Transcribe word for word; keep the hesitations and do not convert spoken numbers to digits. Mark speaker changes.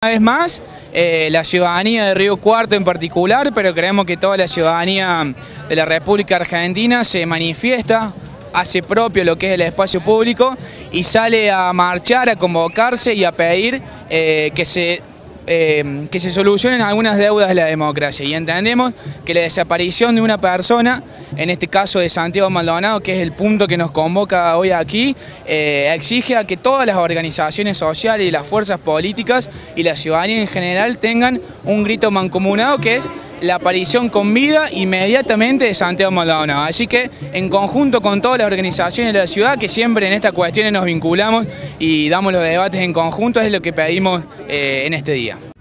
Speaker 1: Una vez más, eh, la ciudadanía de Río Cuarto en particular, pero creemos que toda la ciudadanía de la República Argentina se manifiesta, hace propio lo que es el espacio público y sale a marchar, a convocarse y a pedir eh, que se... Eh, que se solucionen algunas deudas de la democracia, y entendemos que la desaparición de una persona, en este caso de Santiago Maldonado, que es el punto que nos convoca hoy aquí, eh, exige a que todas las organizaciones sociales y las fuerzas políticas y la ciudadanía en general tengan un grito mancomunado, que es la aparición con vida inmediatamente de Santiago Maldonado. Así que en conjunto con todas las organizaciones de la ciudad, que siempre en estas cuestiones nos vinculamos y damos los debates en conjunto, es lo que pedimos eh, en este día.